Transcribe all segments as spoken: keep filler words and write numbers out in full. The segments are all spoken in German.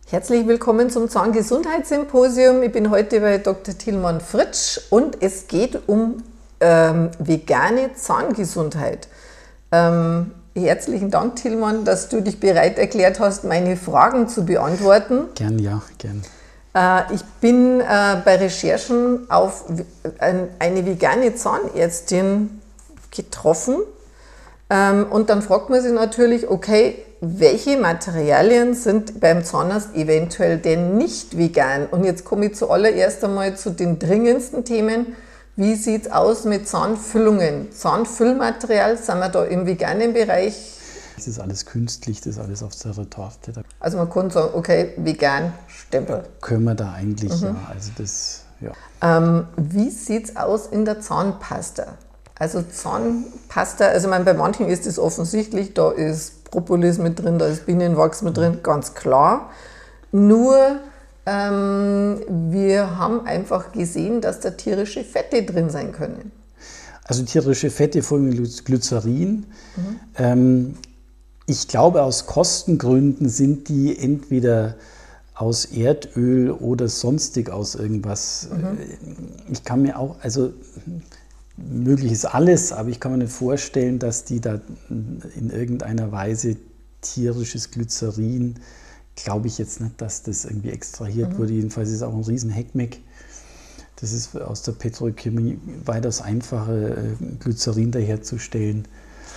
Herzlich willkommen zum Zahngesundheitssymposium. Ich bin heute bei Doktor Tilman Fritsch und es geht um ähm, vegane Zahngesundheit. Ähm, herzlichen Dank, Tilman, dass du dich bereit erklärt hast, meine Fragen zu beantworten. Gern, ja, gern. Äh, ich bin äh, bei Recherchen auf ein, eine vegane Zahnärztin getroffen. Ähm, und dann fragt man sich natürlich, okay, welche Materialien sind beim Zahnarzt eventuell denn nicht vegan? Und jetzt komme ich zuallererst einmal zu den dringendsten Themen. Wie sieht es aus mit Zahnfüllungen? Zahnfüllmaterial, sind wir da im veganen Bereich? Das ist alles künstlich, das ist alles auf der Torte. Also man kann sagen, okay, vegan, Stempel. Können wir da eigentlich, mhm. ja. Also das, ja. Ähm, wie sieht es aus in der Zahnpasta? Also Zahnpasta, also ich meine, bei manchen ist es offensichtlich, da ist Propolis mit drin, da ist Bienenwachs mit drin, ganz klar. Nur ähm, wir haben einfach gesehen, dass da tierische Fette drin sein können. Also tierische Fette, vor allem Glycerin. Mhm. Ähm, ich glaube, aus Kostengründen sind die entweder aus Erdöl oder sonstig aus irgendwas. Mhm. Ich kann mir auch, also möglich ist alles, aber ich kann mir nicht vorstellen, dass die da in irgendeiner Weise tierisches Glycerin, glaube ich jetzt nicht, dass das irgendwie extrahiert mhm. wurde. Jedenfalls ist es auch ein riesen Heckmeck. Das ist aus der Petrochemie weitaus einfache Glycerin daherzustellen.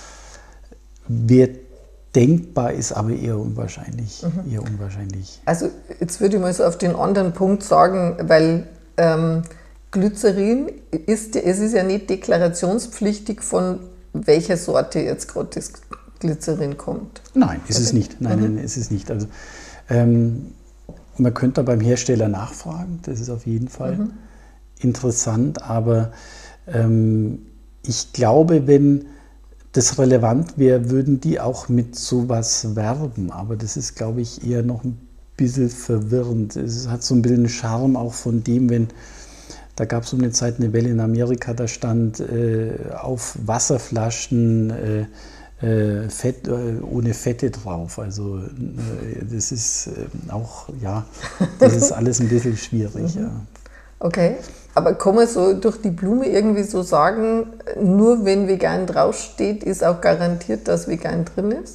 Wäre denkbar, ist aber eher unwahrscheinlich. Mhm. Eher unwahrscheinlich. Also jetzt würde ich mal so auf den anderen Punkt sagen, weil ähm, Glycerin ist, es ist ja nicht deklarationspflichtig, von welcher Sorte jetzt gerade das Glycerin kommt. Nein, ist es nicht. Nein, mhm. nein, ist es nicht. Also, ähm, man könnte da beim Hersteller nachfragen, das ist auf jeden Fall mhm. interessant, aber ähm, ich glaube, wenn das relevant wäre, würden die auch mit sowas werben, aber das ist, glaube ich, eher noch ein bisschen verwirrend. Es hat so ein bisschen Charme auch von dem, wenn da gab es um eine Zeit eine Welle in Amerika, da stand äh, auf Wasserflaschen äh, äh, Fett, äh, ohne Fette drauf. Also äh, das ist äh, auch, ja, das ist alles ein bisschen schwierig. Mhm. Ja. Okay, aber kann man so durch die Blume irgendwie so sagen, nur wenn vegan draufsteht, ist auch garantiert, dass vegan drin ist?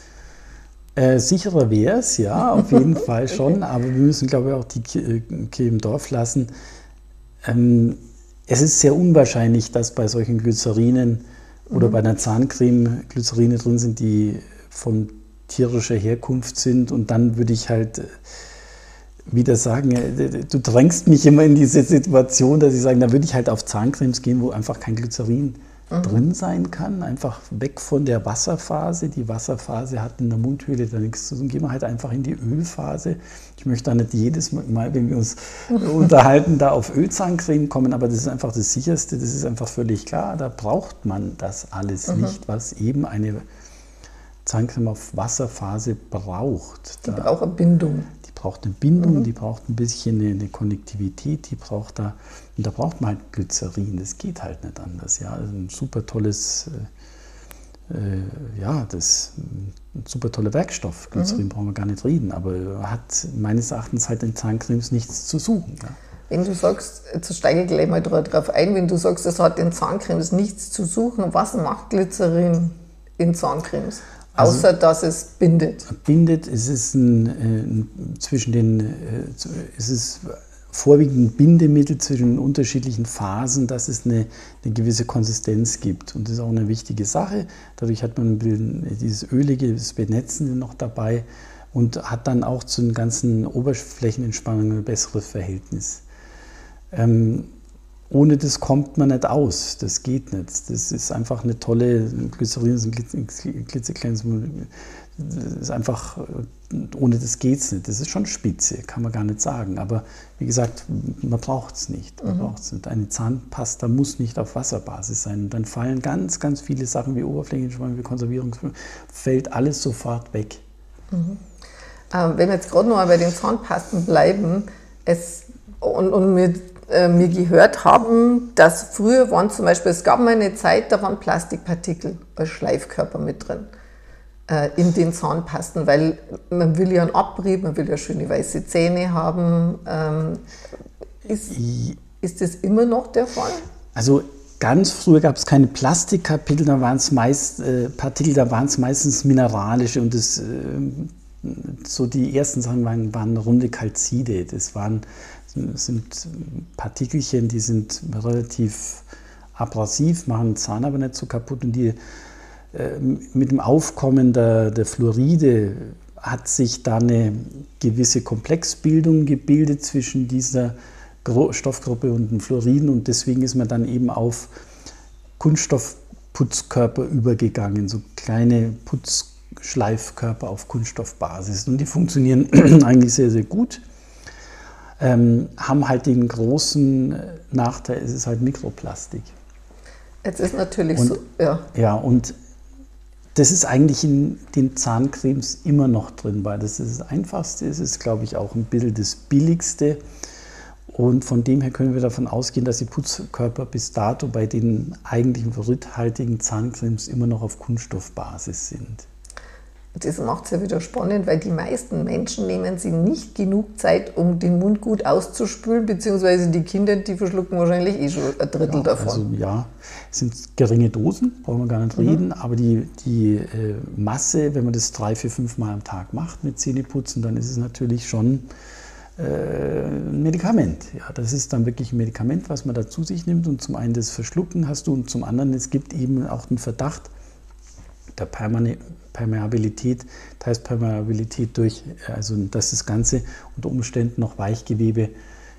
Äh, sicherer wäre es, ja, auf jeden Fall schon, okay. Aber wir müssen, glaube ich, auch die Kirche im Dorf lassen. Es ist sehr unwahrscheinlich, dass bei solchen Glycerinen oder mhm. bei einer Zahncreme Glycerine drin sind, die von tierischer Herkunft sind. Und dann würde ich halt wieder sagen, du drängst mich immer in diese Situation, dass ich sage, da würde ich halt auf Zahncremes gehen, wo einfach kein Glycerin mhm. drin sein kann. Einfach weg von der Wasserphase. Die Wasserphase hat in der Mundhöhle da nichts zu tun. Gehen wir halt einfach in die Ölphase. Ich möchte da nicht jedes Mal, wenn wir uns unterhalten, da auf Ölzahncreme kommen, aber das ist einfach das Sicherste, das ist einfach völlig klar. Da braucht man das alles mhm. nicht, was eben eine Zahncreme auf Wasserphase braucht. Die da, braucht eine Bindung. Die braucht eine Bindung, mhm. die braucht ein bisschen eine, eine Konnektivität, die braucht da, und da braucht man halt Glycerin, das geht halt nicht anders. Ja, also ein super tolles, äh, ja, das ist ein super toller Werkstoff. Glycerin mhm. brauchen wir gar nicht reden, aber hat meines Erachtens halt in Zahncremes nichts zu suchen. Ja. Wenn du sagst, jetzt steige ich gleich mal darauf ein, wenn du sagst, es hat in Zahncremes nichts zu suchen, was macht Glycerin in Zahncremes? Außer, also, dass es bindet. Bindet, es ist ein, äh, zwischen den, äh, es ist vorwiegend ein Bindemittel zwischen den unterschiedlichen Phasen, dass es eine, eine gewisse Konsistenz gibt. Und das ist auch eine wichtige Sache. Dadurch hat man dieses ölige, das Benetzende noch dabei und hat dann auch zu den ganzen Oberflächenentspannungen ein besseres Verhältnis. Ähm, Ohne das kommt man nicht aus, das geht nicht. Das ist einfach eine tolle, Glycerin ist ein klitzekleines, das ist einfach, ohne das geht es nicht. Das ist schon spitze, kann man gar nicht sagen. Aber wie gesagt, man braucht es nicht. Man mhm. braucht's nicht. Eine Zahnpasta muss nicht auf Wasserbasis sein. Und dann fallen ganz, ganz viele Sachen wie Oberflächenentspannung, wie Konservierung, fällt alles sofort weg. Mhm. Ähm, wenn wir jetzt gerade noch mal bei den Zahnpasten bleiben, es, und, und mit wir gehört haben, dass früher waren zum Beispiel, es gab mal eine Zeit, da waren Plastikpartikel als Schleifkörper mit drin. äh, in den Zahnpasten, weil man will ja einen Abrieb, man will ja schöne weiße Zähne haben. Ähm, ist, ist das immer noch der Fall? Also ganz früher gab es keine Plastikkapitel, da waren es meist äh, Partikel, da waren es meistens mineralische und das, äh, so die ersten Sachen waren, waren runde Kalzide. Das waren das sind Partikelchen, die sind relativ abrasiv, machen den Zahn aber nicht so kaputt und die äh, mit dem Aufkommen der, der Fluoride hat sich da eine gewisse Komplexbildung gebildet zwischen dieser Stoffgruppe und den Fluoriden und deswegen ist man dann eben auf Kunststoffputzkörper übergegangen, so kleine Putzschleifkörper auf Kunststoffbasis und die funktionieren eigentlich sehr, sehr gut, ähm, haben halt den großen Nachteil, es ist halt Mikroplastik. Jetzt ist natürlich und, so, ja. Ja, und das ist eigentlich in den Zahncremes immer noch drin, weil das ist das Einfachste, es ist, glaube ich, auch ein bisschen das Billigste. Und von dem her können wir davon ausgehen, dass die Putzkörper bis dato bei den eigentlichen fluoridhaltigen Zahncremes immer noch auf Kunststoffbasis sind. Das macht es ja wieder spannend, weil die meisten Menschen nehmen sich nicht genug Zeit, um den Mund gut auszuspülen, beziehungsweise die Kinder, die verschlucken wahrscheinlich eh schon ein Drittel ja, davon. Also ja, es sind geringe Dosen, brauchen wir gar nicht mhm. reden, aber die, die äh, Masse, wenn man das drei, vier, fünf Mal am Tag macht mit Zähneputzen, dann ist es natürlich schon ein Medikament. Ja, das ist dann wirklich ein Medikament, was man da zu sich nimmt und zum einen das Verschlucken hast du und zum anderen, es gibt eben auch den Verdacht der Permeabilität, das heißt Permeabilität durch, also dass das Ganze unter Umständen noch Weichgewebe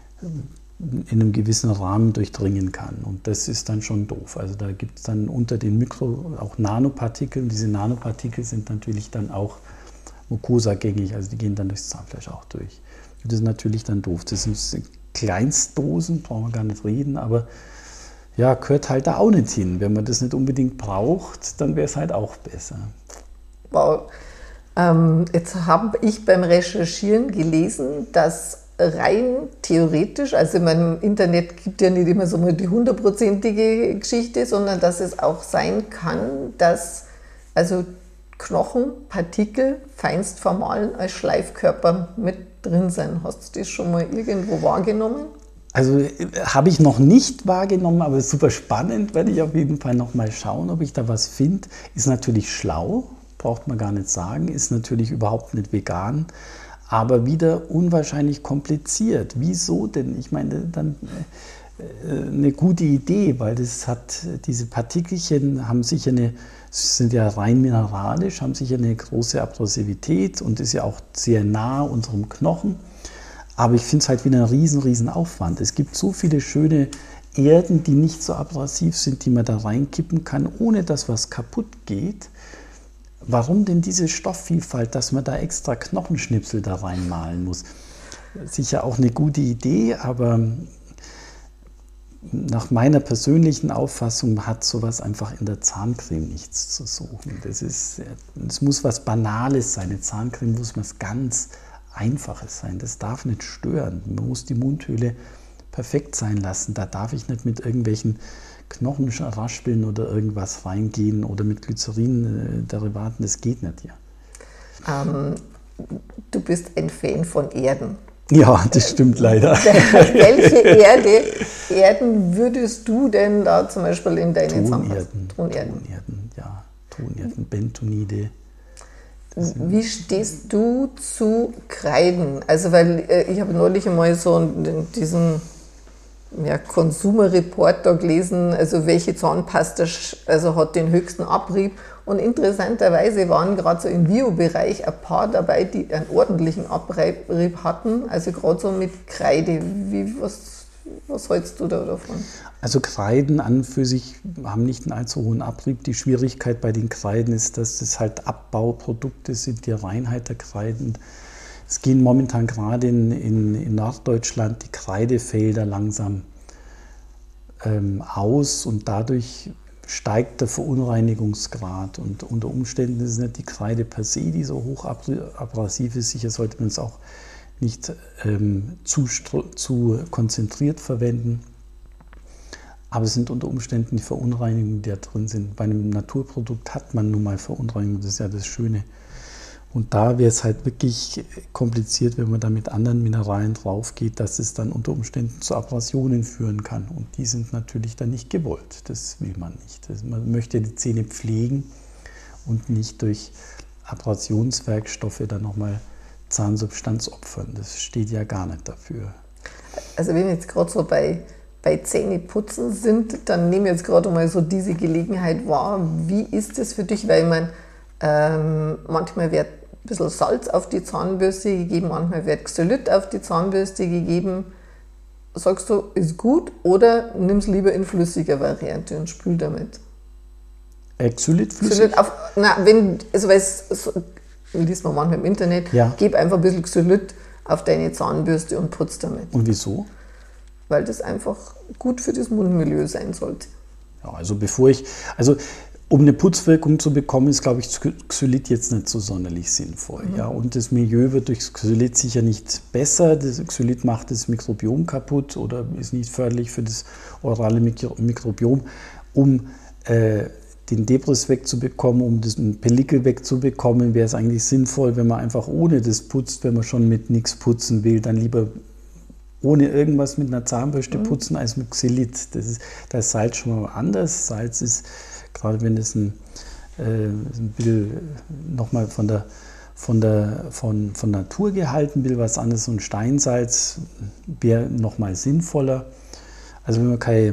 in einem gewissen Rahmen durchdringen kann und das ist dann schon doof. Also da gibt es dann unter den Mikro auch Nanopartikel und diese Nanopartikel sind natürlich dann auch mukosagängig, also die gehen dann durchs Zahnfleisch auch durch. Das ist natürlich dann doof. Das sind Kleinstdosen, brauchen wir gar nicht reden, aber ja, gehört halt da auch nicht hin. Wenn man das nicht unbedingt braucht, dann wäre es halt auch besser. Wow. Ähm, jetzt habe ich beim Recherchieren gelesen, dass rein theoretisch, also im Internet gibt ja nicht immer so mal die hundertprozentige Geschichte, sondern dass es auch sein kann, dass also Knochenpartikel feinst vermahlen als Schleifkörper mit drin sein. Hast du das schon mal irgendwo wahrgenommen? Also habe ich noch nicht wahrgenommen, aber ist super spannend, werde ich auf jeden Fall noch mal schauen, ob ich da was finde. Ist natürlich schlau, braucht man gar nicht sagen, ist natürlich überhaupt nicht vegan, aber wieder unwahrscheinlich kompliziert. Wieso denn? Ich meine, dann äh, eine gute Idee, weil das hat, diese Partikelchen haben sicher eine, sind ja rein mineralisch, haben sicher eine große Abrasivität und ist ja auch sehr nah unserem Knochen. Aber ich finde es halt wieder ein riesen, riesen Aufwand. Es gibt so viele schöne Erden, die nicht so abrasiv sind, die man da reinkippen kann, ohne dass was kaputt geht. Warum denn diese Stoffvielfalt, dass man da extra Knochenschnipsel da reinmalen muss? Sicher auch eine gute Idee, aber nach meiner persönlichen Auffassung hat sowas einfach in der Zahncreme nichts zu suchen. Das ist, es muss was Banales sein. Eine Zahncreme muss was ganz Einfaches sein. Das darf nicht stören. Man muss die Mundhöhle perfekt sein lassen. Da darf ich nicht mit irgendwelchen Knochenraspeln oder irgendwas reingehen oder mit Glycerin-Derivaten. Das geht nicht, ja. Ähm, du bist ein Fan von Erden. Ja, das stimmt leider. Welche Erde, Erden würdest du denn da zum Beispiel in deinen Tonerden. Tonerden. Tonerden, ja. Tonerden, Bentonite. Wie stehst du zu Kreiden? Also, weil äh, ich habe neulich einmal so diesen ja, Consumer Report da gelesen, also welche Zahnpasta also hat den höchsten Abrieb. Und interessanterweise waren gerade so im Bio-Bereich ein paar dabei, die einen ordentlichen Abrieb hatten, also gerade so mit Kreide. Wie, was, was hältst du da davon? Also Kreiden an und für sich haben nicht einen allzu hohen Abrieb. Die Schwierigkeit bei den Kreiden ist, dass das halt Abbauprodukte sind, die Reinheit der Kreiden. Es gehen momentan gerade in, in, in Norddeutschland die Kreidefelder langsam ähm, aus und dadurch steigt der Verunreinigungsgrad. Und unter Umständen ist es nicht die Kreide per se, die so hoch abrasiv ist. Sicher sollte man es auch nicht ähm, zu, zu konzentriert verwenden. aber es sind unter Umständen die Verunreinigungen, die da drin sind. Bei einem Naturprodukt hat man nun mal Verunreinigungen, das ist ja das Schöne. Und da wäre es halt wirklich kompliziert, wenn man da mit anderen Mineralien drauf geht, dass es dann unter Umständen zu Abrasionen führen kann. Und die sind natürlich dann nicht gewollt. Das will man nicht. Das, man möchte die Zähne pflegen und nicht durch Abrasionswerkstoffe dann nochmal Zahnsubstanz opfern. Das steht ja gar nicht dafür. Also wenn wir jetzt gerade so bei, bei Zähneputzen sind, dann nehmen wir jetzt gerade mal so diese Gelegenheit wahr. Wie ist das für dich? Weil man ähm, manchmal wird ein bisschen Salz auf die Zahnbürste gegeben, manchmal wird Xylit auf die Zahnbürste gegeben. Sagst du, ist gut oder nimm es lieber in flüssiger Variante und spül damit? Äh, Xylit flüssig? Xylit auf, na, wenn, also weil es so, liest man manchmal im Internet, ja. Gib einfach ein bisschen Xylit auf deine Zahnbürste und putz damit. Und wieso? Weil das einfach gut für das Mundmilieu sein sollte. Ja, also bevor ich, also um eine Putzwirkung zu bekommen, ist, glaube ich, Xylit jetzt nicht so sonderlich sinnvoll. Mhm. Ja, und das Milieu wird durch Xylit sicher nicht besser. Das Xylit macht das Mikrobiom kaputt oder ist nicht förderlich für das orale Mikrobiom. Um äh, den Debris wegzubekommen, um den Pellikel wegzubekommen, wäre es eigentlich sinnvoll, wenn man einfach ohne das putzt, wenn man schon mit nichts putzen will, dann lieber ohne irgendwas mit einer Zahnbürste putzen als mit Xylit. Das ist, da ist Salz schon mal anders. Salz ist, gerade wenn es ein, äh, ein bisschen nochmal von der, von der von, von Natur gehalten will, was anderes, und Steinsalz wäre nochmal sinnvoller. Also wenn man keine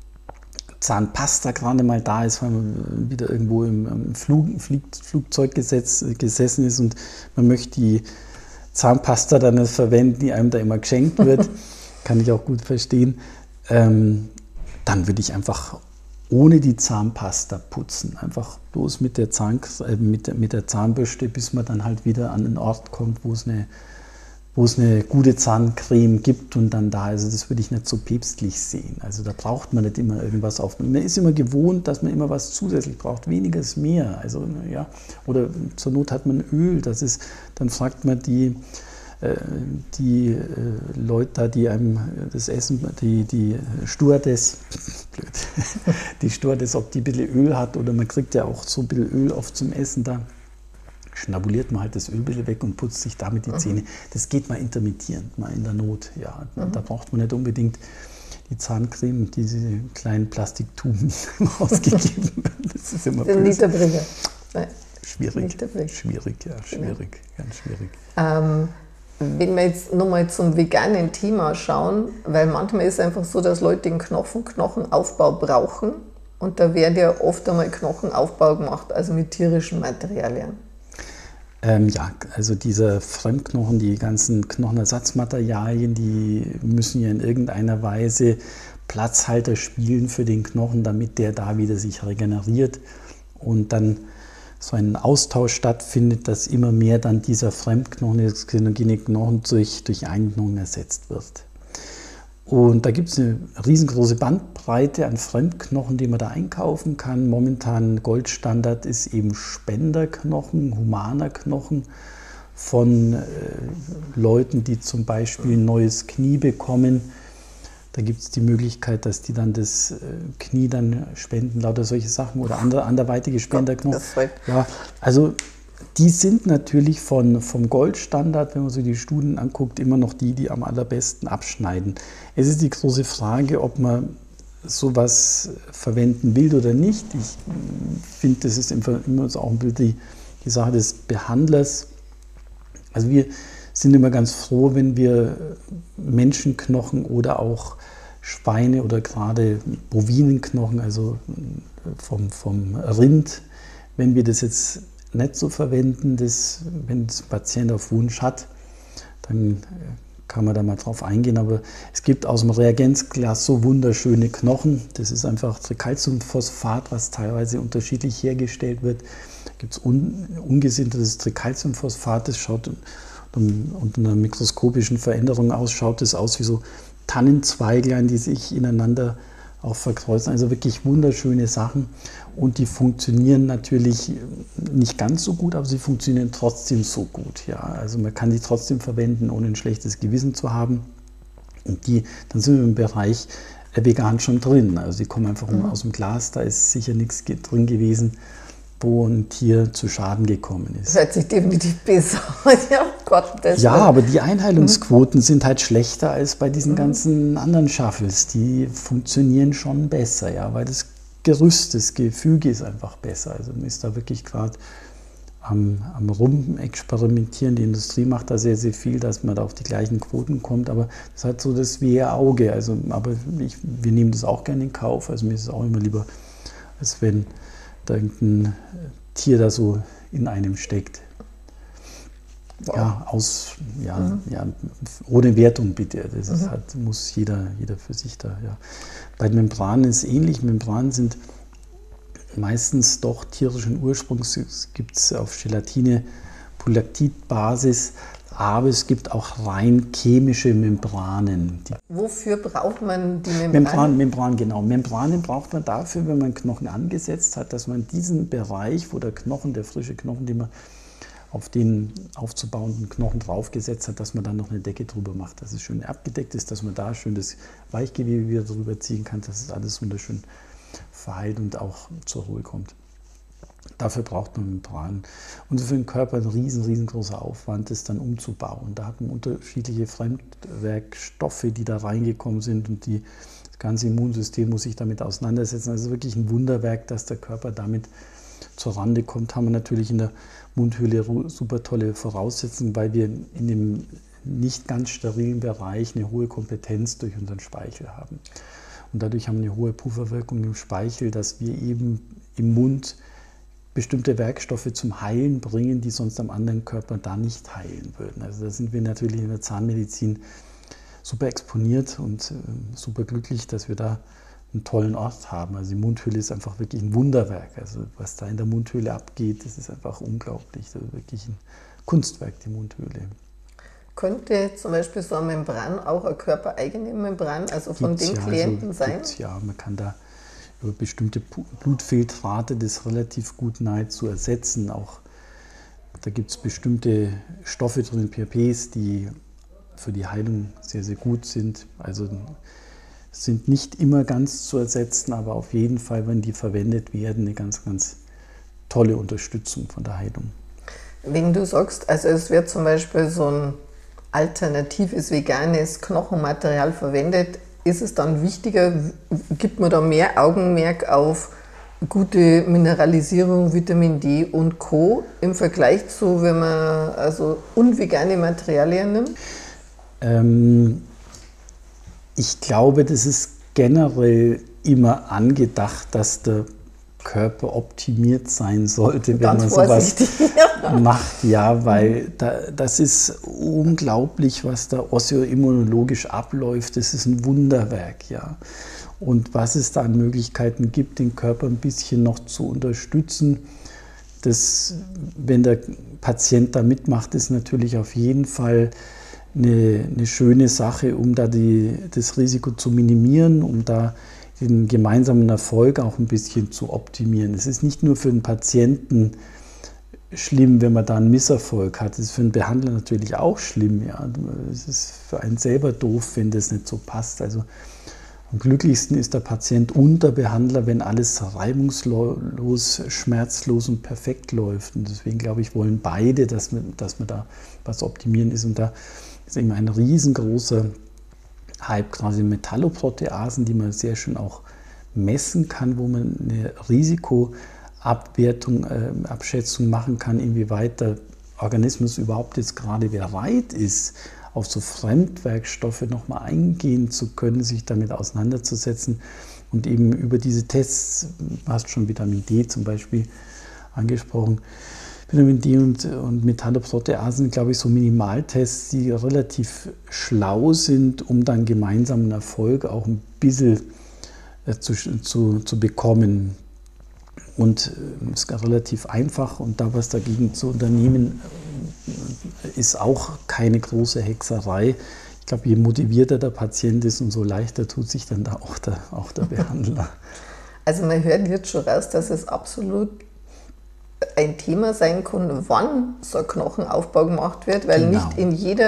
Zahnpasta gerade mal da ist, weil man wieder irgendwo im, im Flug, Flieg, Flugzeug gesetz, gesessen ist und man möchte die Zahnpasta dann nicht verwenden, die einem da immer geschenkt wird, kann ich auch gut verstehen, ähm, dann würde ich einfach ohne die Zahnpasta putzen, einfach bloß mit der, Zahn, äh, mit, der, mit der Zahnbürste, bis man dann halt wieder an einen Ort kommt, wo es eine wo es eine gute Zahncreme gibt und dann da, also das würde ich nicht so päpstlich sehen. Also da braucht man nicht immer irgendwas auf. Man ist immer gewohnt, dass man immer was zusätzlich braucht, weniger ist mehr. Also, ja. Oder zur Not hat man Öl, das ist, dann fragt man die, äh, die äh, Leute da, die einem das Essen, die, die Stewardess, blöd, die Stewardess, ob die ein bisschen Öl hat, oder man kriegt ja auch so ein bisschen Öl oft zum Essen da. Schnabuliert man halt das Öl weg und putzt sich damit die Zähne. Das geht mal intermittierend, mal in der Not. Ja, mhm. Da braucht man nicht unbedingt die Zahncreme, diese kleinen Plastiktuben ausgegeben werden. Das ist immer böse. Literbringer. Schwierig, schwierig, ja, schwierig, ja. Ganz schwierig. Ähm, wenn wir jetzt nochmal zum veganen Thema schauen, weil manchmal ist es einfach so, dass Leute den Knochen, Knochenaufbau brauchen, und da wird ja oft einmal Knochenaufbau gemacht, also mit tierischen Materialien. Ähm, ja, also dieser Fremdknochen, die ganzen Knochenersatzmaterialien, die müssen ja in irgendeiner Weise Platzhalter spielen für den Knochen, damit der da wieder sich regeneriert und dann so ein Austausch stattfindet, dass immer mehr dann dieser Fremdknochen, der xenogene Knochen, durch, durch einen Knochen ersetzt wird. Und da gibt es eine riesengroße Bandbreite an Fremdknochen, die man da einkaufen kann. Momentan Goldstandard ist eben Spenderknochen, humaner Knochen von äh, Leuten, die zum Beispiel ein neues Knie bekommen. Da gibt es die Möglichkeit, dass die dann das äh, Knie dann spenden, lauter solche Sachen, oder andere, anderweitige Spenderknochen. Ja, also die sind natürlich von, vom Goldstandard, wenn man sich die Studien anguckt, immer noch die, die am allerbesten abschneiden. Es ist die große Frage, ob man sowas verwenden will oder nicht. Ich finde, das ist immer auch ein bisschen die, die Sache des Behandlers. Also wir sind immer ganz froh, wenn wir Menschenknochen oder auch Schweine oder gerade Bovinenknochen, also vom, vom Rind, wenn wir das jetzt nicht so verwenden, das, wenn das Patient auf Wunsch hat, dann kann man da mal drauf eingehen. Aber es gibt aus dem Reagenzglas so wunderschöne Knochen. Das ist einfach Tricalciumphosphat, was teilweise unterschiedlich hergestellt wird. Da gibt es un, ungesintertes Tricalciumphosphat, das schaut unter einer mikroskopischen Veränderung aus, schaut es aus wie so Tannenzweiglein, die sich ineinander auch verkreuzen. Also wirklich wunderschöne Sachen. Und die funktionieren natürlich nicht ganz so gut, aber sie funktionieren trotzdem so gut. Ja, also man kann die trotzdem verwenden, ohne ein schlechtes Gewissen zu haben. Und die, dann sind wir im Bereich vegan schon drin. Also die kommen einfach mhm. aus dem Glas, da ist sicher nichts drin gewesen, wo ein Tier zu Schaden gekommen ist. Das hört sich definitiv besser an. Ja, Gott, das ja, aber die Einheilungsquoten mhm. sind halt schlechter als bei diesen mhm. ganzen anderen Shuffles. Die funktionieren schon besser, ja, weil das Gerüst, das Gefüge ist einfach besser. Also man ist da wirklich gerade am, am Rumexperimentieren. Die Industrie macht da sehr, sehr viel, dass man da auf die gleichen Quoten kommt. Aber das hat so das wehe Auge. Also, aber ich, wir nehmen das auch gerne in Kauf. Also mir ist es auch immer lieber, als wenn da irgendein Tier da so in einem steckt. Wow. Ja, aus, ja, mhm. ja, ohne Wertung bitte. Das ist, mhm. hat, muss jeder, jeder für sich da. Ja. Bei den Membranen ist es ähnlich. Membranen sind meistens doch tierischen Ursprungs. Es gibt es auf Gelatine, Polaktid-Basis, aber es gibt auch rein chemische Membranen. Die Wofür braucht man die Membranen? Membran, Membran, genau. Membranen braucht man dafür, wenn man Knochen angesetzt hat, dass man diesen Bereich, wo der Knochen, der frische Knochen, den man auf den aufzubauenden Knochen draufgesetzt hat, dass man dann noch eine Decke drüber macht, dass es schön abgedeckt ist, dass man da schön das Weichgewebe wieder drüber ziehen kann, dass es alles wunderschön verheilt und auch zur Ruhe kommt. Dafür braucht man Membranen. Und für den Körper ein riesen, riesengroßer Aufwand, das dann umzubauen. Da hat man unterschiedliche Fremdwerkstoffe, die da reingekommen sind und die, das ganze Immunsystem muss sich damit auseinandersetzen. Also wirklich ein Wunderwerk, dass der Körper damit zur Rande kommt. Haben wir natürlich in der Mundhöhle super tolle Voraussetzungen, weil wir in dem nicht ganz sterilen Bereich eine hohe Kompetenz durch unseren Speichel haben. Und dadurch haben wir eine hohe Pufferwirkung im Speichel, dass wir eben im Mund bestimmte Werkstoffe zum Heilen bringen, die sonst am anderen Körper da nicht heilen würden. Also da sind wir natürlich in der Zahnmedizin super exponiert und äh, super glücklich, dass wir da einen tollen Ort haben. Also die Mundhöhle ist einfach wirklich ein Wunderwerk. Also was da in der Mundhöhle abgeht, das ist einfach unglaublich. Das ist wirklich ein Kunstwerk, die Mundhöhle. Könnte zum Beispiel so eine Membran auch eine körpereigene Membran, also von gibt's den ja, Klienten also, sein? Gibt's ja, man kann da über bestimmte Blutfiltrate das relativ gut nahezu ersetzen. Auch da gibt es bestimmte Stoffe drin, P R Ps, die für die Heilung sehr, sehr gut sind. Also sind nicht immer ganz zu ersetzen, aber auf jeden Fall, wenn die verwendet werden, eine ganz, ganz tolle Unterstützung von der Heilung. Wenn du sagst, also es wird zum Beispiel so ein alternatives veganes Knochenmaterial verwendet, ist es dann wichtiger, gibt man da mehr Augenmerk auf gute Mineralisierung, Vitamin D und Co. im Vergleich zu, wenn man also unvegane Materialien nimmt? Ähm, ich glaube, das ist generell immer angedacht, dass der Körper optimiert sein sollte, wenn Ganz man sowas macht. Ja, weil da, das ist unglaublich, was da osseoimmunologisch abläuft. Das ist ein Wunderwerk, ja. Und was es da an Möglichkeiten gibt, den Körper ein bisschen noch zu unterstützen, das, wenn der Patient da mitmacht, ist natürlich auf jeden Fall eine, eine schöne Sache, um da die, das Risiko zu minimieren, um da den gemeinsamen Erfolg auch ein bisschen zu optimieren. Es ist nicht nur für den Patienten schlimm, wenn man da einen Misserfolg hat. Es ist für den Behandler natürlich auch schlimm. Ja. Es ist für einen selber doof, wenn das nicht so passt. Also am glücklichsten ist der Patient und der Behandler, wenn alles reibungslos, schmerzlos und perfekt läuft. Und deswegen, glaube ich, wollen beide, dass man, dass man da was optimieren ist. Und da ist eben ein riesengroßer Hype, quasi Metalloproteasen, die man sehr schön auch messen kann, wo man eine Risikoabwertung, äh, Abschätzung machen kann, inwieweit der Organismus überhaupt jetzt gerade bereit ist, auf so Fremdwerkstoffe nochmal eingehen zu können, sich damit auseinanderzusetzen und eben über diese Tests, du hast schon Vitamin D zum Beispiel angesprochen, Vitamin D und, und Metalloproteasen sind, glaube ich, so Minimaltests, die relativ schlau sind, um dann gemeinsamen Erfolg auch ein bisschen äh, zu, zu, zu bekommen. Und es ist relativ einfach und da was dagegen zu unternehmen, ist auch keine große Hexerei. Ich glaube, je motivierter der Patient ist, umso leichter tut sich dann da auch der, auch der Behandler. Also man hört jetzt schon raus, dass es absolut ein Thema sein kann, wann so ein Knochenaufbau gemacht wird, weil genau. nicht in jeder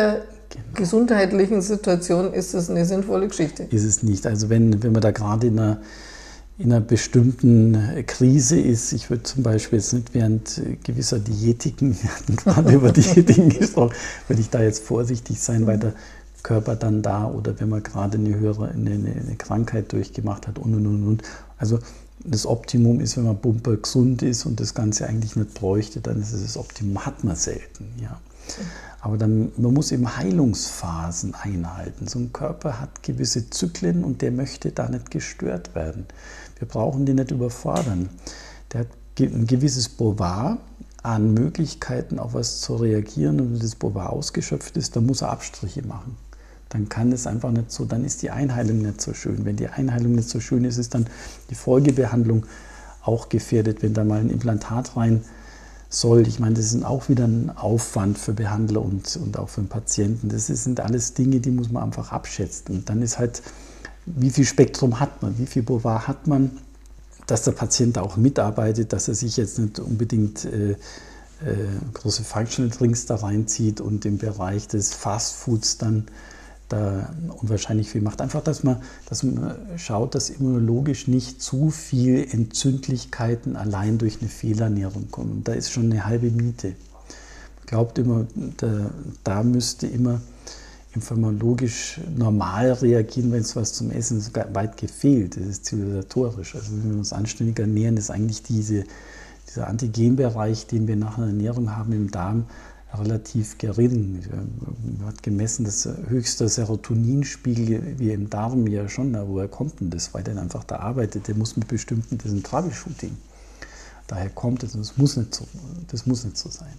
genau. gesundheitlichen Situation ist das eine sinnvolle Geschichte. Ist es nicht. Also wenn, wenn man da gerade in einer, in einer bestimmten Krise ist, ich würde zum Beispiel jetzt nicht während gewisser Diätiken, wir hatten gerade über Diätiken gesprochen, würde ich da jetzt vorsichtig sein, mhm. weil der Körper dann da, oder wenn man gerade eine höhere eine, eine Krankheit durchgemacht hat und und und und. Also das Optimum ist, wenn man bumper gesund ist und das Ganze eigentlich nicht bräuchte, dann ist es das Optimum, hat man selten. Ja. Aber dann, man muss eben Heilungsphasen einhalten. So ein Körper hat gewisse Zyklen und der möchte da nicht gestört werden. Wir brauchen den nicht überfordern. Der hat ein gewisses Bovar an Möglichkeiten, auf was zu reagieren, und wenn das Bovar ausgeschöpft ist, dann muss er Abstriche machen. Dann kann es einfach nicht so, dann ist die Einheilung nicht so schön. Wenn die Einheilung nicht so schön ist, ist dann die Folgebehandlung auch gefährdet, wenn da mal ein Implantat rein soll. Ich meine, das ist auch wieder ein Aufwand für Behandler und, und auch für den Patienten. Das sind alles Dinge, die muss man einfach abschätzen. Und dann ist halt, wie viel Spektrum hat man, wie viel Bovar hat man, dass der Patient auch mitarbeitet, dass er sich jetzt nicht unbedingt äh, äh, große Functional Drinks da reinzieht und im Bereich des Fast Foods dann da unwahrscheinlich viel macht. Einfach, dass man, dass man schaut, dass immunologisch nicht zu viel Entzündlichkeiten allein durch eine Fehlernährung kommen. Und da ist schon eine halbe Miete. Man glaubt immer, da, da müsste immer inflammatologisch normal reagieren, wenn es was zum Essen ist, weit gefehlt. Das ist zivilisatorisch. Also wenn wir uns anständig ernähren, ist eigentlich diese, dieser Antigenbereich, den wir nach einer Ernährung haben im Darm, relativ gering. Man hat gemessen, dass höchster Serotoninspiegel wie im Darm ja schon, na, woher kommt denn das? Weil der einfach da arbeitet, der muss mit bestimmten, das ist ein Troubleshooting. Daher kommt es, das muss nicht so, das muss nicht so sein.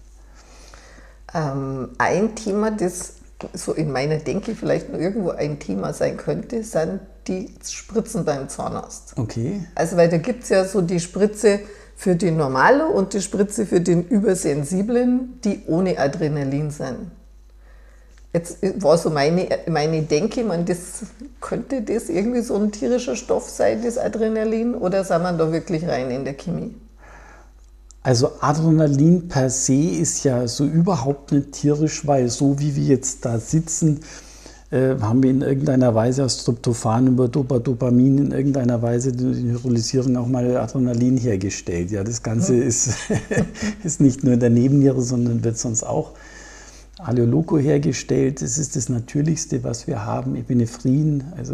Ähm, ein Thema, das so in meiner Denke vielleicht nur irgendwo ein Thema sein könnte, sind die Spritzen beim Zahnarzt. Okay. Also weil da gibt es ja so die Spritze für den Normalo und die Spritze für den Übersensiblen, die ohne Adrenalin sind. Jetzt war so meine, meine Denke, man, das, könnte das irgendwie so ein tierischer Stoff sein, das Adrenalin, oder sind wir da wirklich rein in der Chemie? Also Adrenalin per se ist ja so überhaupt nicht tierisch, weil so wie wir jetzt da sitzen, äh, haben wir in irgendeiner Weise aus Tryptophan über Dopamin in irgendeiner Weise die Hydrolysierung auch mal Adrenalin hergestellt. Ja, das Ganze hm. ist, ist nicht nur in der Nebenniere, sondern wird sonst auch Aleoloco hergestellt. Das ist das Natürlichste, was wir haben. Epinephrin, also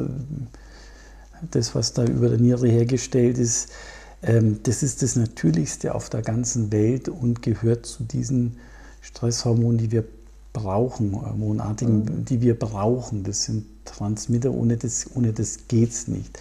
das, was da über der Niere hergestellt ist, ähm, das ist das Natürlichste auf der ganzen Welt und gehört zu diesen Stresshormonen, die wir brauchen, hormonartigen, mhm. die wir brauchen. Das sind Transmitter, ohne das, ohne das geht es nicht.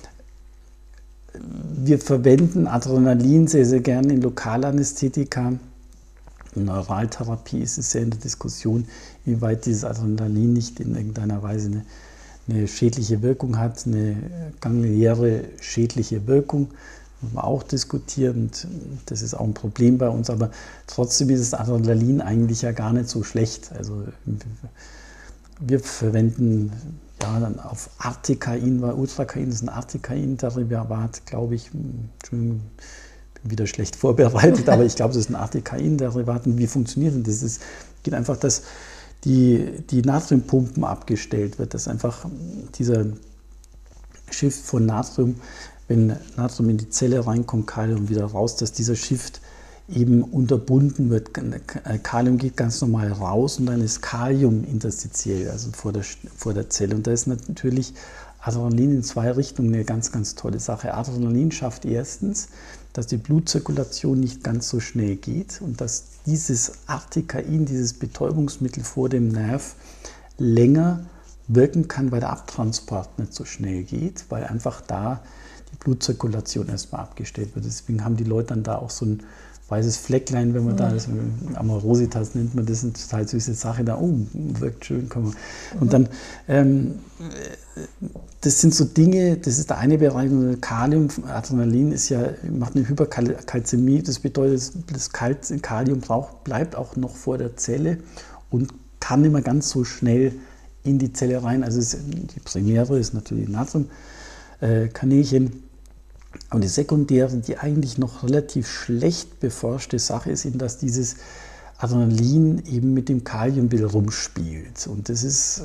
Wir verwenden Adrenalin sehr, sehr gerne in Lokalanästhetika. In Neuraltherapie ist es sehr in der Diskussion, wie weit dieses Adrenalin nicht in irgendeiner Weise eine, eine schädliche Wirkung hat, eine gangliäre schädliche Wirkung. Das muss man auch diskutieren, und das ist auch ein Problem bei uns, aber trotzdem ist das Adrenalin eigentlich ja gar nicht so schlecht. Also wir verwenden ja dann auf Artikain, weil Ultrakain ist ein Artikain-Derivat, glaube ich. Entschuldigung, bin wieder schlecht vorbereitet, aber ich glaube, das ist ein Artikain-Derivat. Und wie funktioniert denn das? Es geht einfach, dass die, die Natriumpumpen abgestellt wird, dass einfach dieser Shift von Natrium, wenn Natrium in die Zelle reinkommt, Kalium wieder raus, dass dieser Shift eben unterbunden wird. Kalium geht ganz normal raus und dann ist Kalium interstitiell, also vor der, vor der Zelle. Und da ist natürlich Adrenalin in zwei Richtungen eine ganz, ganz tolle Sache. Adrenalin schafft erstens, dass die Blutzirkulation nicht ganz so schnell geht und dass dieses Artikain, dieses Betäubungsmittel vor dem Nerv, länger wirken kann, weil der Abtransport nicht so schnell geht, weil einfach da die Blutzirkulation erstmal abgestellt wird. Deswegen haben die Leute dann da auch so ein weißes Flecklein, wenn man da ist, Amorositas nennt man das, eine total süße Sache, da, oh, wirkt schön, kann man. Und dann, ähm, das sind so Dinge, das ist der eine Bereich, Kalium, Adrenalin ist ja, macht eine Hyperkalzämie, das bedeutet, das Kalium braucht, bleibt auch noch vor der Zelle und kann nicht mehr ganz so schnell in die Zelle rein. Also es, die Primäre ist natürlich Natriumkanälchen. Und die sekundäre, die eigentlich noch relativ schlecht beforschte Sache ist eben, dass dieses Adrenalin eben mit dem Kalium wieder rumspielt. Und das ist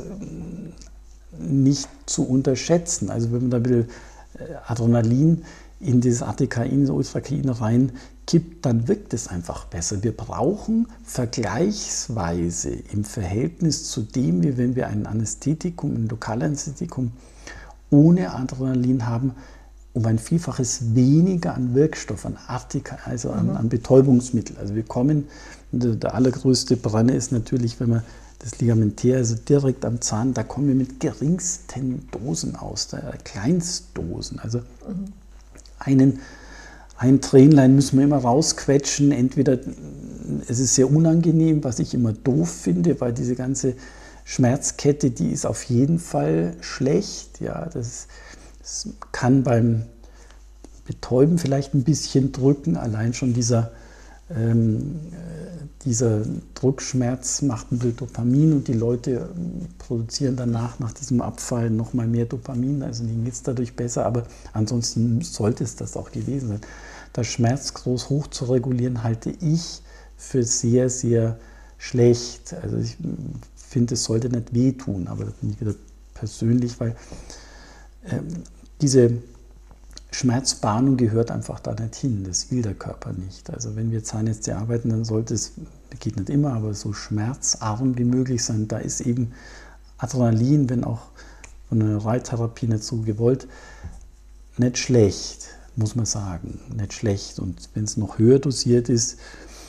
nicht zu unterschätzen. Also wenn man da ein bisschen Adrenalin in dieses Artekain, das Ultrakein reinkippt, dann wirkt es einfach besser. Wir brauchen vergleichsweise im Verhältnis zu dem, wie wenn wir ein Anästhetikum, ein Lokalanästhetikum ohne Adrenalin haben, um ein Vielfaches weniger an Wirkstoff, an Artika, also an, an Betäubungsmittel. Also wir kommen, der allergrößte Brenner ist natürlich, wenn man das Ligamentär, also direkt am Zahn, da kommen wir mit geringsten Dosen aus, da, Kleinstdosen. Also mhm. einen, ein Tränlein müssen wir immer rausquetschen. Entweder es ist sehr unangenehm, was ich immer doof finde, weil diese ganze Schmerzkette, die ist auf jeden Fall schlecht. Ja, das, das kann beim Betäuben vielleicht ein bisschen drücken, allein schon dieser Ähm, dieser Druckschmerz macht ein bisschen Dopamin und die Leute produzieren danach, nach diesem Abfall, noch mal mehr Dopamin, also denen geht es dadurch besser, aber ansonsten sollte es das auch gewesen sein. Das Schmerz groß hoch zu regulieren, halte ich für sehr, sehr schlecht. Also ich finde, es sollte nicht wehtun, aber das bin ich wieder persönlich, weil äh, diese Schmerzbahnung gehört einfach da nicht hin, das will der Körper nicht. Also wenn wir Zahnärzte arbeiten, dann sollte es, geht nicht immer, aber so schmerzarm wie möglich sein. Da ist eben Adrenalin, wenn auch von einer Reittherapie nicht so gewollt, nicht schlecht, muss man sagen, nicht schlecht. Und wenn es noch höher dosiert ist,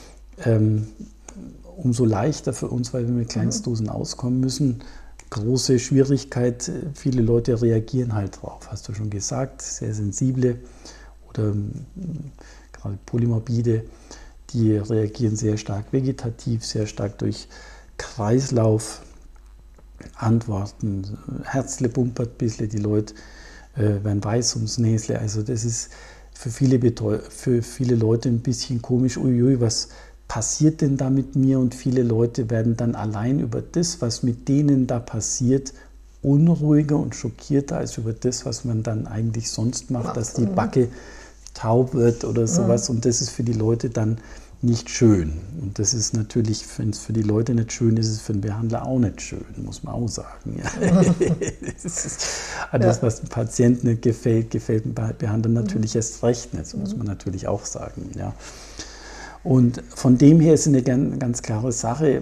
ähm, umso leichter für uns, weil wir mit Kleinstdosen auskommen müssen. Große Schwierigkeit, viele Leute reagieren halt drauf, hast du schon gesagt, sehr sensible oder gerade Polymorbide, die reagieren sehr stark vegetativ, sehr stark durch Kreislauf, Antworten, Herzle pumpert ein bisschen, die Leute äh, werden weiß ums Näsle, also das ist für viele, Betreu- für viele Leute ein bisschen komisch, uiui, was passiert denn da mit mir? Und viele Leute werden dann allein über das, was mit denen da passiert, unruhiger und schockierter als über das, was man dann eigentlich sonst macht, dass die Backe taub wird oder sowas. Und das ist für die Leute dann nicht schön. Und das ist natürlich, wenn es für die Leute nicht schön ist, ist es für den Behandler auch nicht schön, muss man auch sagen. Ja. Das ist alles, was dem Patienten nicht gefällt, gefällt dem Behandler natürlich erst recht nicht, so muss man natürlich auch sagen. Ja. Und von dem her ist eine ganz, ganz klare Sache,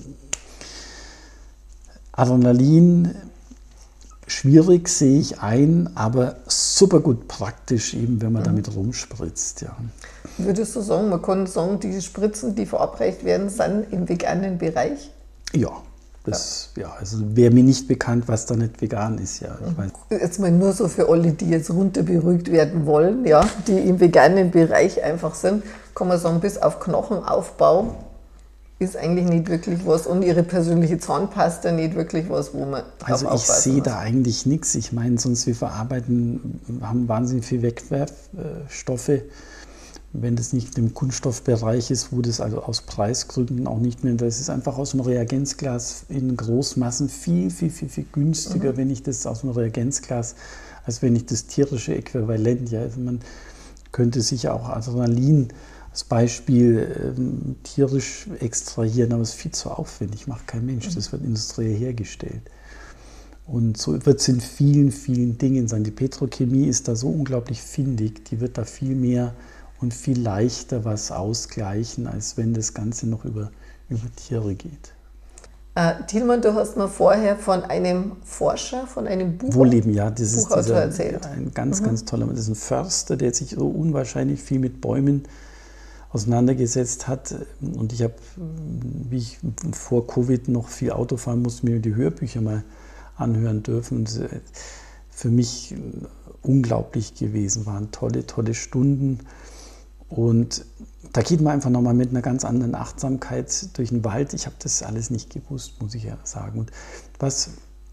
Adrenalin, schwierig sehe ich ein, aber super gut praktisch, eben wenn man mhm. damit rumspritzt. Ja. Würdest du sagen, man kann sagen, die Spritzen, die verabreicht werden, sind im veganen Bereich? Ja, das, ja. ja also wäre mir nicht bekannt, was da nicht vegan ist. Ja. Ich mein, jetzt mal nur so für alle, die jetzt runterberuhigt werden wollen, ja, die im veganen Bereich einfach sind, kann man sagen, bis auf Knochenaufbau ist eigentlich nicht wirklich was und ihre persönliche Zahnpasta nicht wirklich was, wo man drauf Also ich sehe muss. da eigentlich nichts. Ich meine, sonst wir verarbeiten, haben wahnsinnig viel Wegwerfstoffe. Wenn das nicht im Kunststoffbereich ist, wo das also aus Preisgründen auch nicht mehr, das ist einfach aus dem Reagenzglas in Großmassen viel, viel, viel, viel günstiger, mhm. wenn ich das aus dem Reagenzglas, als wenn ich das tierische Äquivalent, ja, also man könnte sicher auch Adrenalin als Beispiel ähm, tierisch extrahieren, aber es ist viel zu aufwendig, macht kein Mensch, das wird industriell hergestellt. Und so wird es in vielen, vielen Dingen sein. Die Petrochemie ist da so unglaublich findig, die wird da viel mehr und viel leichter was ausgleichen, als wenn das Ganze noch über, über Tiere geht. Äh, Tilman, du hast mir vorher von einem Forscher, von einem Buch, Wohlleben, ja, das ist dieser, erzählt. ein ganz, mhm. ganz toller, das ist ein Förster, der sich so unwahrscheinlich viel mit Bäumen auseinandergesetzt hat. Und ich habe, wie ich vor Covid noch viel Auto fahren musste, mir die Hörbücher mal anhören dürfen. Und für mich unglaublich gewesen, waren tolle, tolle Stunden. Und da geht man einfach nochmal mit einer ganz anderen Achtsamkeit durch den Wald. Ich habe das alles nicht gewusst, muss ich ja sagen. Und was,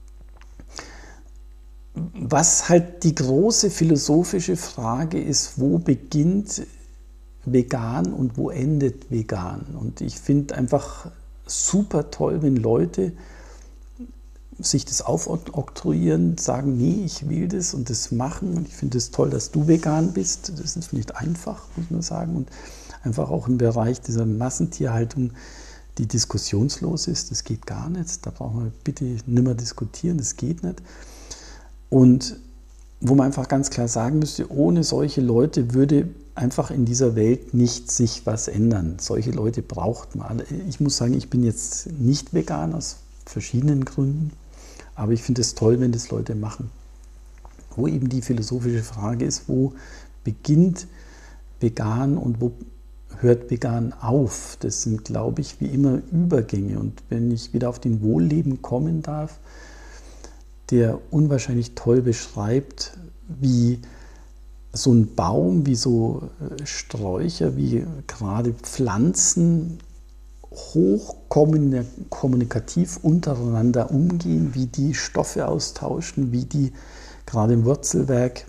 was halt die große philosophische Frage ist, wo beginnt vegan und wo endet vegan? Und ich finde einfach super toll, wenn Leute sich das aufoktroyieren, sagen, nee, ich will das und das machen. Und ich finde es toll, dass du vegan bist. Das ist nicht einfach, muss man sagen. Und einfach auch im Bereich dieser Massentierhaltung die diskussionslos ist. Das geht gar nicht. Da brauchen wir bitte nimmer diskutieren. Das geht nicht. Und wo man einfach ganz klar sagen müsste, ohne solche Leute würde einfach in dieser Welt nicht sich was ändern. Solche Leute braucht man. Ich muss sagen, ich bin jetzt nicht vegan aus verschiedenen Gründen, aber ich finde es toll, wenn das Leute machen. Wo eben die philosophische Frage ist, wo beginnt vegan und wo hört vegan auf? Das sind, glaube ich, wie immer Übergänge. Und wenn ich wieder auf den Wohlleben kommen darf, der unwahrscheinlich toll beschreibt, wie so ein Baum, wie so Sträucher, wie gerade Pflanzen hochkommunikativ untereinander umgehen, wie die Stoffe austauschen, wie die gerade im Wurzelwerk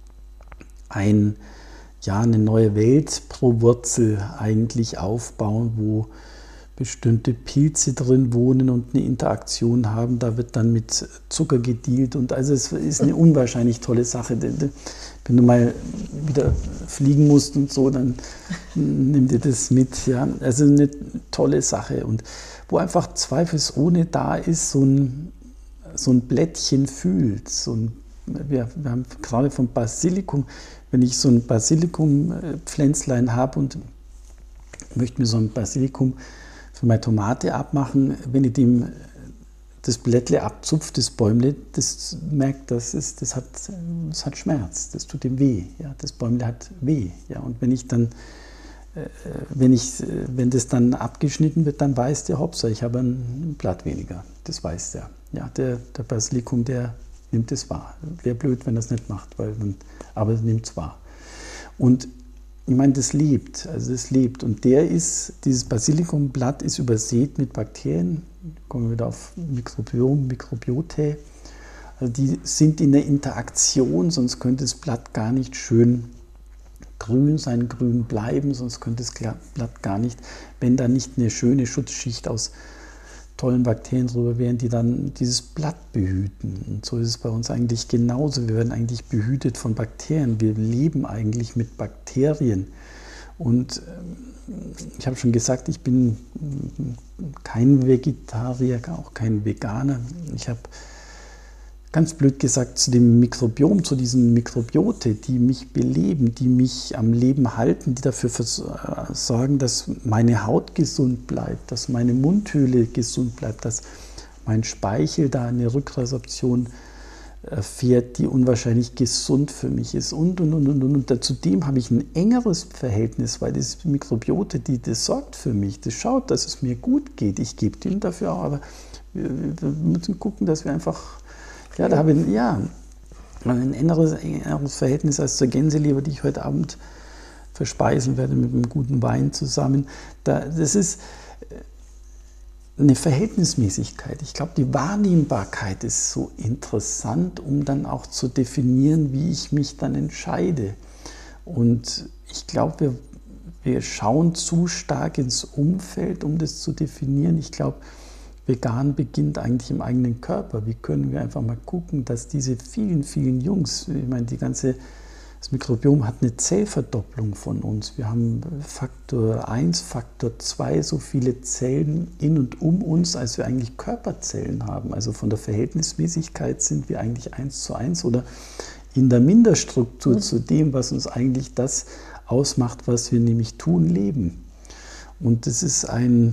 ein, ja, eine neue Welt pro Wurzel eigentlich aufbauen, wo bestimmte Pilze drin wohnen und eine Interaktion haben. Da wird dann mit Zucker gedealt und also es ist eine unwahrscheinlich tolle Sache. Wenn du mal wieder fliegen musst und so, dann nimm dir das mit. Ja. Also eine tolle Sache und wo einfach zweifelsohne da ist, so ein, so ein Blättchen fühlt. So ein, wir, wir haben gerade vom Basilikum, wenn ich so ein Basilikum-Pflänzlein habe und möchte mir so ein Basilikum für meine Tomate abmachen, wenn ich dem das Blättle abzupft, das Bäumle, das merkt, das, ist, das, hat, das hat Schmerz, das tut ihm weh. Ja, das Bäumle hat weh. Ja, und wenn ich dann, äh, wenn, ich, wenn das dann abgeschnitten wird, dann weiß der, hoppsa, ich habe ein Blatt weniger. Das weiß der. Ja, der, der Basilikum, der nimmt es wahr. Wäre blöd, wenn er es nicht macht, weil man, aber er nimmt es wahr. Und ich meine, das lebt, also das lebt. Und der ist, dieses Basilikumblatt ist übersät mit Bakterien. Kommen wir wieder auf Mikrobiom, Mikrobiotae. Also die sind in der Interaktion, sonst könnte das Blatt gar nicht schön grün sein, grün bleiben, sonst könnte das Blatt gar nicht, wenn da nicht eine schöne Schutzschicht aus tollen Bakterien drüber wären, die dann dieses Blatt behüten. Und so ist es bei uns eigentlich genauso. Wir werden eigentlich behütet von Bakterien. Wir leben eigentlich mit Bakterien. Und ich habe schon gesagt, ich bin kein Vegetarier, auch kein Veganer. Ich habe ganz blöd gesagt zu dem Mikrobiom, zu diesen Mikrobiote, die mich beleben, die mich am Leben halten, die dafür sorgen, dass meine Haut gesund bleibt, dass meine Mundhöhle gesund bleibt, dass mein Speichel da eine Rückresorption erfährt, die unwahrscheinlich gesund für mich ist und, und, und, und, und. Und zudem habe ich ein engeres Verhältnis, weil das Mikrobiote, die, das sorgt für mich, das schaut, dass es mir gut geht. Ich gebe dem dafür auch, aber wir, wir müssen gucken, dass wir einfach Ja, da habe ich ja, ein engeres, engeres Verhältnis als zur Gänseleber, die ich heute Abend verspeisen werde mit einem guten Wein zusammen. Da, das ist eine Verhältnismäßigkeit. Ich glaube, die Wahrnehmbarkeit ist so interessant, um dann auch zu definieren, wie ich mich dann entscheide. Und ich glaube, wir, wir schauen zu stark ins Umfeld, um das zu definieren. Ich glaube, vegan beginnt eigentlich im eigenen Körper. Wie können wir einfach mal gucken, dass diese vielen, vielen Jungs, ich meine, die ganze, das Mikrobiom hat eine Zellverdopplung von uns. Wir haben Faktor eins, Faktor zwei so viele Zellen in und um uns, als wir eigentlich Körperzellen haben. Also von der Verhältnismäßigkeit sind wir eigentlich eins zu eins oder in der Minderstruktur mhm. zu dem, was uns eigentlich das ausmacht, was wir nämlich tun, leben. Und das ist ein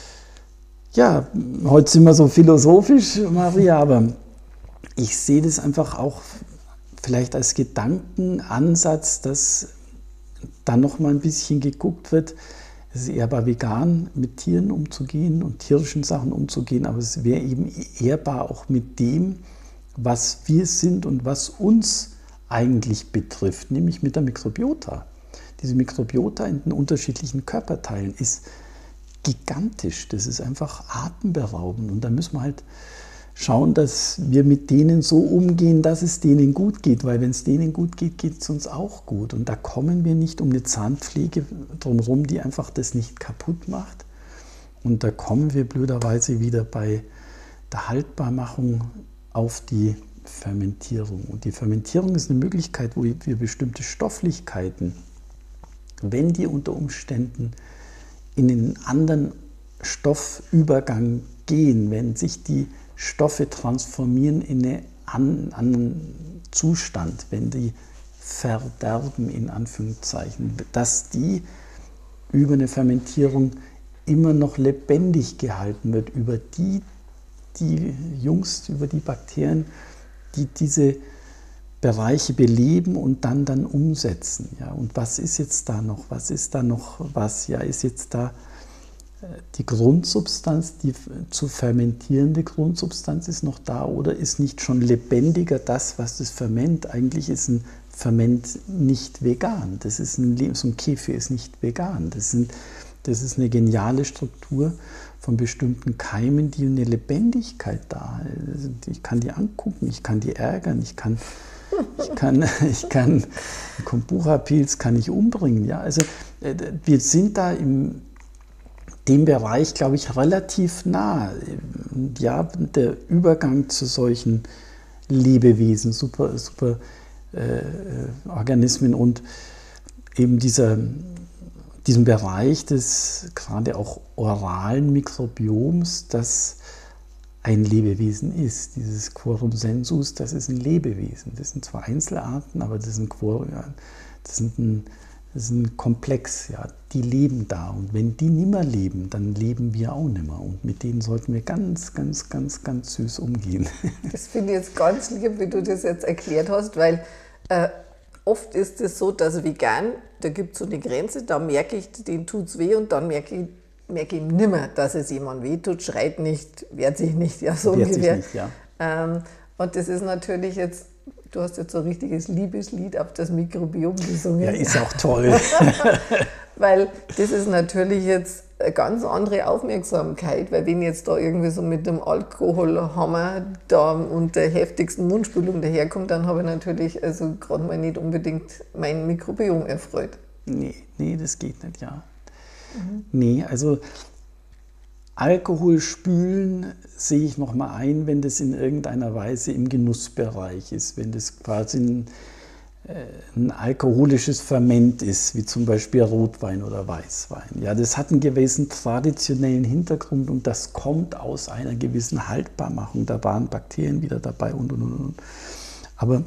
Ja, heute sind wir so philosophisch, Maria, aber ich sehe das einfach auch vielleicht als Gedankenansatz, dass da noch mal ein bisschen geguckt wird, es ist ehrbar vegan mit Tieren umzugehen und tierischen Sachen umzugehen, aber es wäre eben ehrbar auch mit dem, was wir sind und was uns eigentlich betrifft, nämlich mit der Mikrobiota. Diese Mikrobiota in den unterschiedlichen Körperteilen ist gigantisch, das ist einfach atemberaubend und da müssen wir halt schauen, dass wir mit denen so umgehen, dass es denen gut geht, weil wenn es denen gut geht, geht es uns auch gut und da kommen wir nicht um eine Zahnpflege drumherum, die einfach das nicht kaputt macht und da kommen wir blöderweise wieder bei der Haltbarmachung auf die Fermentierung und die Fermentierung ist eine Möglichkeit, wo wir bestimmte Stofflichkeiten, wenn die unter Umständen in einen anderen Stoffübergang gehen, wenn sich die Stoffe transformieren in einen an, an Zustand, wenn die verderben, in Anführungszeichen, dass die über eine Fermentierung immer noch lebendig gehalten wird, über die, die Jungs, über die Bakterien, die diese Bereiche beleben und dann, dann umsetzen. Ja. Und was ist jetzt da noch? Was ist da noch was? Ja, ist jetzt da die Grundsubstanz, die zu fermentierende Grundsubstanz ist noch da oder ist nicht schon lebendiger das, was das Ferment? Eigentlich ist ein Ferment nicht vegan. Das ist ein, so ein Kefir ist nicht vegan. Das, sind, das ist eine geniale Struktur von bestimmten Keimen, die eine Lebendigkeit da. Ich kann die angucken, ich kann die ärgern, ich kann, ich kann, ich kann Kombucha-Pilz kann ich umbringen. Ja, also wir sind da im dem Bereich, glaube ich, relativ nah. Ja, der Übergang zu solchen Lebewesen, super, super äh, Organismen und eben dieser, diesem Bereich des gerade auch oralen Mikrobioms, das ein Lebewesen ist. Dieses Quorum sensus, das ist ein Lebewesen. Das sind zwar Einzelarten, aber das sind, Quorum, das sind ein Das ist ein Komplex, ja. Die leben da. Und wenn die nimmer leben, dann leben wir auch nimmer. Und mit denen sollten wir ganz, ganz, ganz, ganz süß umgehen. Das finde ich jetzt ganz lieb, wie du das jetzt erklärt hast, weil äh, oft ist es so, dass vegan, da gibt es so eine Grenze, da merke ich, denen tut es weh und dann merke ich, merke ich nimmer, dass es jemand weh tut, schreit nicht, wehrt sich nicht, ja, so wehrt ungefähr. Sich nicht, ja. Ähm, und das ist natürlich jetzt, du hast jetzt so ein richtiges Liebeslied auf das Mikrobiom gesungen. Ja, ist auch toll. Weil das ist natürlich jetzt eine ganz andere Aufmerksamkeit, weil wenn ich jetzt da irgendwie so mit dem Alkoholhammer da und der heftigsten Mundspülung daherkommt, dann habe ich natürlich also gerade mal nicht unbedingt mein Mikrobiom erfreut. Nee, nee, das geht nicht, ja. Mhm. Nee, also Alkohol spülen sehe ich noch mal ein, wenn das in irgendeiner Weise im Genussbereich ist, wenn das quasi ein, äh, ein alkoholisches Ferment ist, wie zum Beispiel Rotwein oder Weißwein. Ja, das hat einen gewissen traditionellen Hintergrund und das kommt aus einer gewissen Haltbarmachung. Da waren Bakterien wieder dabei und und und. Aber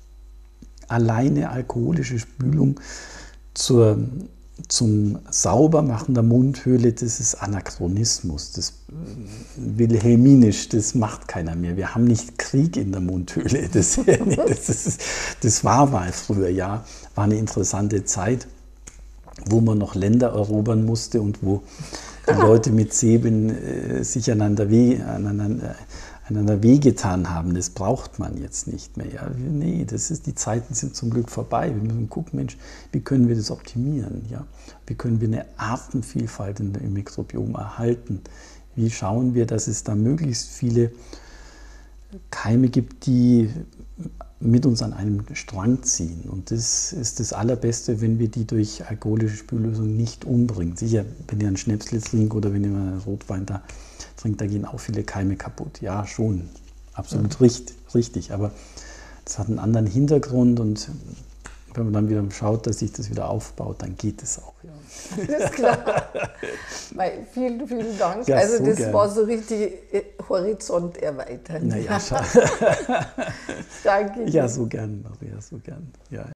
alleine alkoholische Spülung zur zum Saubermachen der Mundhöhle, das ist Anachronismus, das wilhelminisch, das macht keiner mehr. Wir haben nicht Krieg in der Mundhöhle, das, das, ist, das war mal früher, ja, war eine interessante Zeit, wo man noch Länder erobern musste und wo die Leute mit Säbeln äh, sich einander, weh, aneinander, einander wehgetan haben. Das braucht man jetzt nicht mehr. Ja, nee, das ist, die Zeiten sind zum Glück vorbei. Wir müssen gucken, Mensch, wie können wir das optimieren? Ja? Wie können wir eine Artenvielfalt im Mikrobiom erhalten? Wie schauen wir, dass es da möglichst viele Keime gibt, die mit uns an einem Strang ziehen? Und das ist das Allerbeste, wenn wir die durch alkoholische Spüllösung nicht umbringen. Sicher, wenn ihr einen Schnäpsle trinkt oder wenn ihr einen Rotwein da trinkt, da gehen auch viele Keime kaputt. Ja, schon. Absolut mhm. richtig, richtig. Aber das hat einen anderen Hintergrund und wenn man dann wieder schaut, dass sich das wieder aufbaut, dann geht es auch. Ja. Das ist klar. Weil, vielen, vielen Dank. Ja, also so das gern. war so richtig Horizont erweitern. Naja, schau. Danke. Ja, so gern, Maria, so gern. Ja.